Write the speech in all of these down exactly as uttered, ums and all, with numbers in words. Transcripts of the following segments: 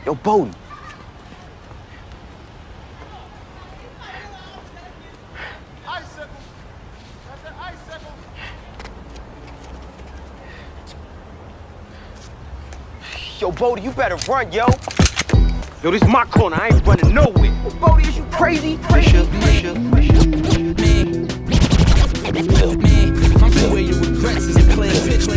Yo, Bodie. Yo, Bodie, you better run, yo. Yo, this is my corner. I ain't running nowhere. Yo, Bodie, is you crazy? Crazy, crazy, crazy. I'm the way you regrets is a clear bitch.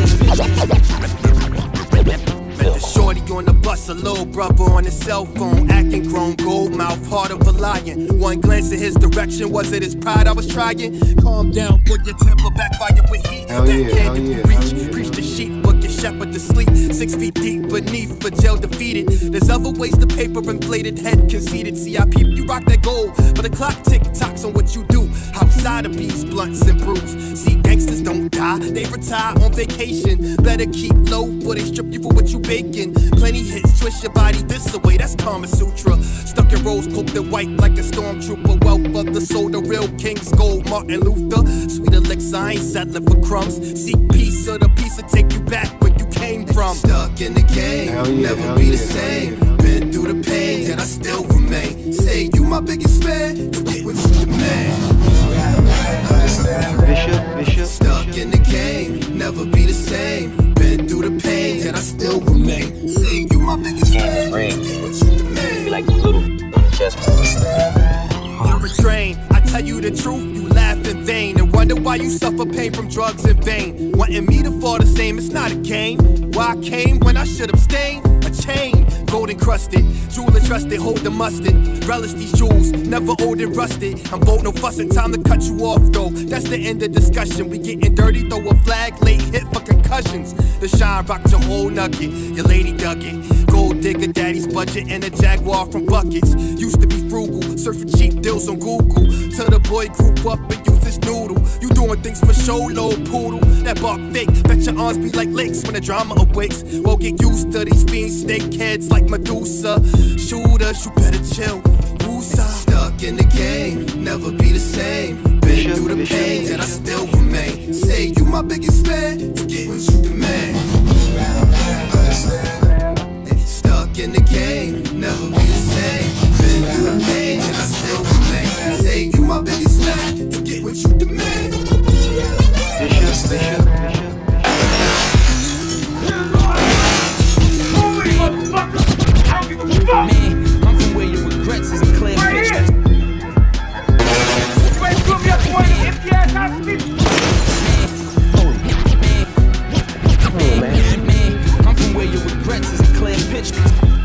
Met the shorty on the bus, a little brother on his cell phone, acting grown, gold mouth, heart of a lion. One glance in his direction, was it his pride I was trying? Calm down, put your temper, backfire with heat. Hell yeah, hell you yeah, preach, hell yeah. preach the sheep, book your shepherd to sleep. Six feet deep beneath, but jail defeated. There's other ways to paper inflated, head conceited. See, I peep, you rock that gold, but the clock tick-tocks on what you do outside of these blunts and brews. See, gangsters don't die, they retire on vacation. Better keep low, for they strip you for what you baking. Plenty hits, twist your body this away, that's Kama Sutra. Stuck in rose, cloaked in white like a stormtrooper. Wealth of the soul, the real king's gold, Martin Luther. Sweet elixir, I ain't settling for crumbs. Seek peace, or the piece will take you back where you came from. Stuck in the game, yeah, never be the yeah, same. Been through the pain, yet I still remain. Say you my biggest fan, you get what you demand. Bishop, Bishop. Stuck in the game, never be the same. Been through the pain, yet I still remain. Say you my biggest fan, you get what you demand. Be like the little chess You're a drain, I tell you the truth, you laugh in vain. And wonder why you suffer pain from drugs in vain. Wanting me to fall the same, it's not a game. Why I came when I should abstain? A chain, gold encrusted, jewel entrusted, hold the mustard. Relish these jewels, never old and rusted. I'm bold, no fussing, time to cut you off though. That's the end of discussion. We getting dirty, throw a flag, late hit for concussions. The shine rocked your whole nugget, your lady dug it. Gold digger, daddy's budget, and a Jaguar from buckets. Used to be frugal, surfing cheap deals on Google. Till the boy grew up and used his noodle. You doing things for show, low poodle. That bark fake, bet your arms be like lakes when the drama awakes. Won't get used to these fiends, snake heads like Medusa. Shooters, you better chill. Woosah. Stuck in the game, never be the same. Been through the pain, yet I still remain. Say you my biggest fan, you get what you demand. Stuck in the game, never be the same. Been through the pain, yet I still remain. Say you my biggest fan, you get what you demand. Bishop, Bishop, Bishop. Man, I'm from where your regrets is a clear picture. I'm from where your regrets is a clear picture.